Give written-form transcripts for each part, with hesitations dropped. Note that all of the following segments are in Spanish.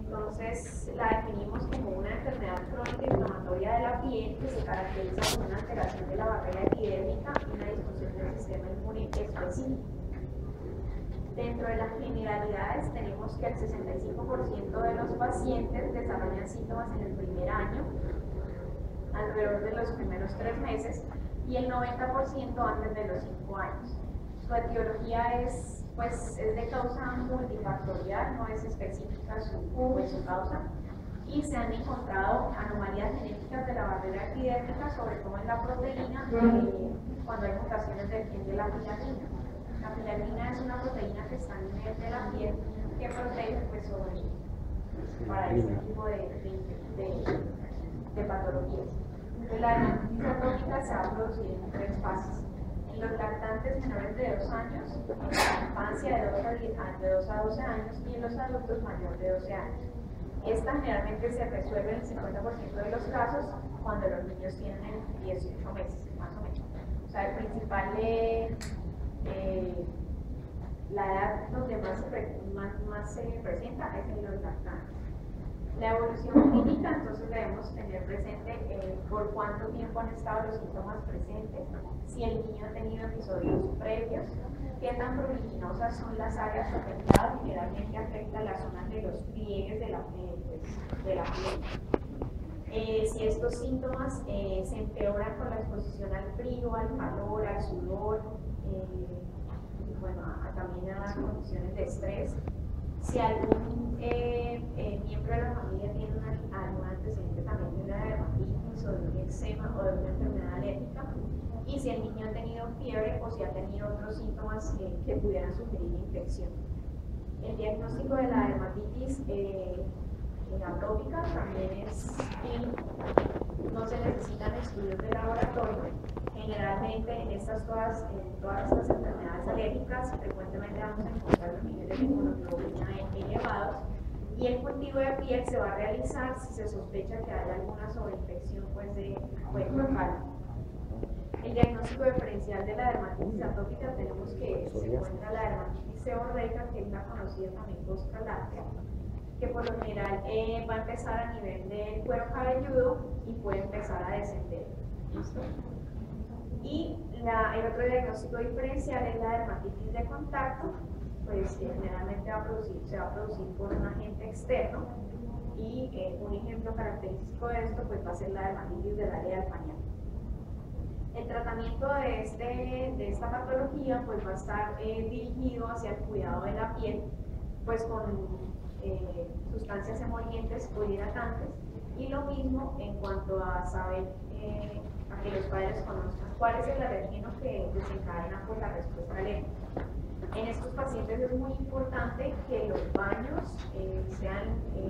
Entonces la definimos como una enfermedad crónica inflamatoria de la piel que se caracteriza por una alteración de la barrera epidérmica y una disfunción del sistema inmune específico. Dentro de las generalidades tenemos que el 65% de los pacientes desarrollan síntomas en el primer año, alrededor de los primeros 3 meses, y el 90% antes de los 5 años. Su etiología es de causa multifactorial, no es específica su causa, y se han encontrado anomalías genéticas de la barrera epidérmica, sobre todo en la proteína, cuando hay mutaciones del gen de la filatina. La filatina es una proteína que está en el de la piel que protege para este tipo de patologías. La dermatitis atópica se va a producir en 3 fases. En los lactantes menores de 2 años, en la infancia de 2 a 12 años y en los adultos mayores de 12 años. Esta generalmente se resuelve en el 50% de los casos cuando los niños tienen 18 meses, más o menos. O sea, el principal la edad donde más se presenta es en los lactantes. La evolución clínica, entonces debemos tener presente por cuánto tiempo han estado los síntomas presentes, si el niño ha tenido episodios previos, qué tan pruriginosas son las áreas afectadas, generalmente afecta las zonas de los pliegues de la piel. Si estos síntomas se empeoran con la exposición al frío, al calor, al sudor, y bueno, también a condiciones de estrés. Si algún miembro de la familia tiene algún antecedente también de una dermatitis o de un eczema o de una enfermedad alérgica, y si el niño ha tenido fiebre o si ha tenido otros síntomas que pudieran sugerir infección. El diagnóstico de la dermatitis atópica también es no se necesitan estudios de laboratorio. Generalmente en todas estas enfermedades alérgicas frecuentemente vamos a encontrar los niveles de hemoglobina elevados, y el cultivo de piel se va a realizar si se sospecha que hay alguna sobreinfección local. El diagnóstico diferencial de la dermatitis atópica tenemos que se encuentra la dermatitis seborreica, que es la conocida también costra láctea, que por lo general va a empezar a nivel del cuero cabelludo y puede empezar a descender. ¿Listo? Y el otro diagnóstico diferencial es la dermatitis de contacto, pues que generalmente se va a producir por un agente externo, y un ejemplo característico de esto pues va a ser la dermatitis del área del pañal. El tratamiento de esta patología pues va a estar dirigido hacia el cuidado de la piel, pues con sustancias emolientes o hidratantes, y lo mismo en cuanto a saber a que los padres conozcan cuál es el alergeno que desencadena por la respuesta alérgica. En estos pacientes es muy importante que los baños sean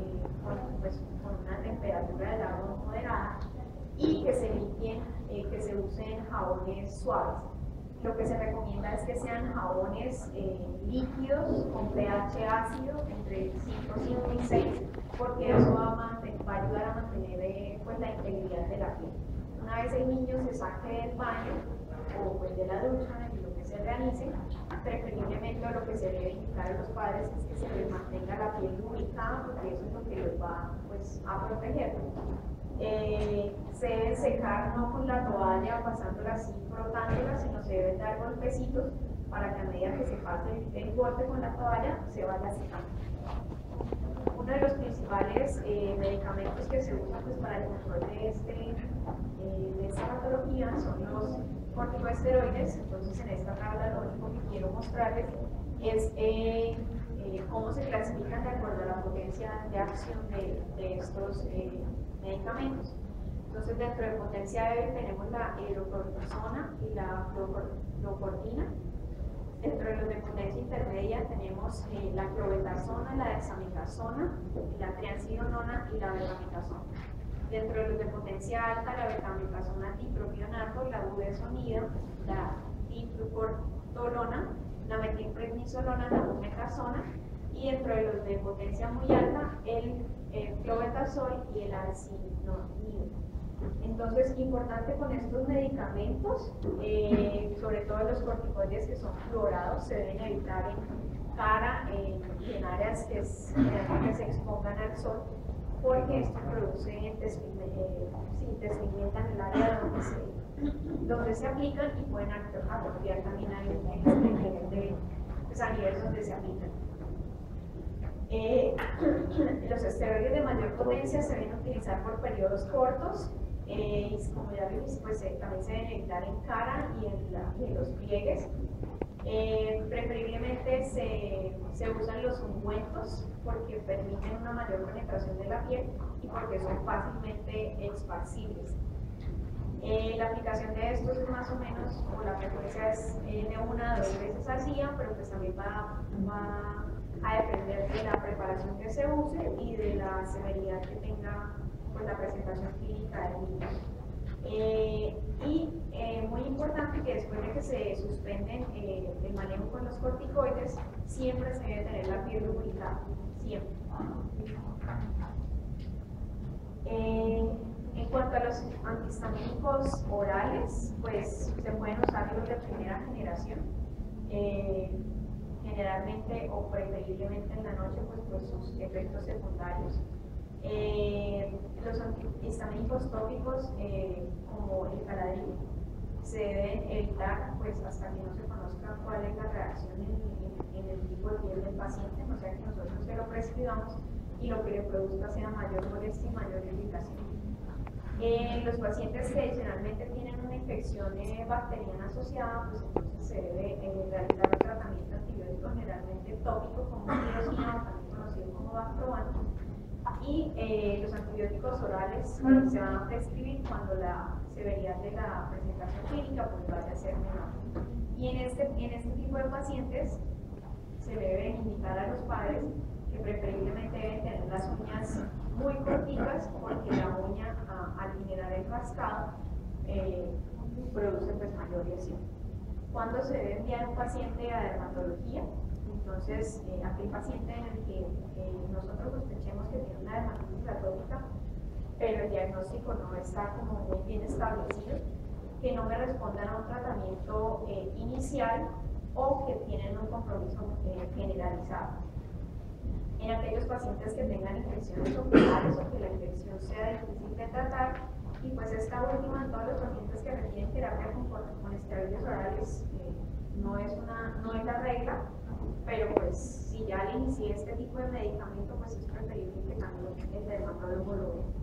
con una temperatura del agua moderada, y que se limpien, que se usen jabones suaves. Lo que se recomienda es que sean jabones líquidos con pH ácido entre 5 y 6, porque eso va a ayudar a mantener la integridad de la piel. Una vez el niño se saque del baño o de la ducha, de lo que se realice, preferiblemente lo que se debe indicar a los padres es que se les mantenga la piel lubricada, porque eso es lo que los va a proteger. Se deben secar no con la toalla pasándola así, frotándola, sino se deben dar golpecitos para que a medida que se pase el golpe con la toalla se vaya secando. Uno de los principales medicamentos que se usa para el control de esta patología son los corticosteroides. Entonces, en esta tabla lo único que quiero mostrarles es cómo se clasifican de acuerdo a la potencia de acción de estos medicamentos. Entonces, dentro de potencia débil tenemos la hidrocortisona y la fluocortina. Dentro de los de potencia intermedia tenemos la clobetasona, la dexametasona, la triamcinolona y la betametasona. Dentro de los de potencia alta, la betametasona dipropionato, la budesonida, la diflucortolona, la metilprednisolona, la bumetasona, y dentro de los de potencia muy alta, el clobetasol y el arcinonide. Entonces, importante con estos medicamentos, sobre todo los corticoides que son fluorados, se deben evitar en cara y en áreas que se expongan a al sol, porque esto produce despigmentan el área donde se aplican y pueden atrofiar también a nivel donde se aplican. Los esteroides de mayor potencia se deben utilizar por periodos cortos, y como ya vimos, pues también se deben evitar en cara y en los pliegues. Preferiblemente se usan los ungüentos porque permiten una mayor penetración de la piel y porque son fácilmente esparcibles. La aplicación de estos es más o menos, o la frecuencia es de 1 a 2 veces al día, pero pues también va a depender de la preparación que se use y de la severidad que tenga pues, la presentación clínica del niño. Muy importante que después de que se suspenden el manejo con los corticoides, siempre se debe tener la piel lubricada, siempre. En cuanto a los antihistamínicos orales, pues se pueden usar los de primera generación, generalmente o preferiblemente en la noche, pues por sus efectos secundarios. Los antihistamínicos tópicos, como el Caladril, se deben evitar pues hasta que no se conozca cuál es la reacción en el tipo de piel del paciente, o sea que nosotros se lo prescribamos y lo que le produzca sea mayor molestia y mayor irritación. Los pacientes que adicionalmente tienen una infección bacteriana asociada, pues entonces se debe realizar un tratamiento antibiótico generalmente tópico como tirosina, también conocido como Bactroban, y los antibióticos orales se van a prescribir cuando la severidad de la presentación clínica pues vaya a ser menor. Y en este tipo de pacientes se le debe indicar a los padres que preferiblemente deben tener las uñas muy cortitas porque la uña al generar el rascado produce pues mayor lesión. Cuando se debe enviar un paciente a dermatología, entonces aquel paciente en el que nosotros sospechemos que tiene una dermatitis atópica, pero el diagnóstico no está como muy bien establecido, que no me respondan a un tratamiento inicial o que tienen un compromiso generalizado. En aquellos pacientes que tengan infecciones oculares o que la infección sea difícil de tratar, y pues esta última en todos los pacientes que requieren terapia con esteroides orales no es la regla, pero pues si ya le inicié este tipo de medicamento, pues es preferible que también el dermatólogo lo vea.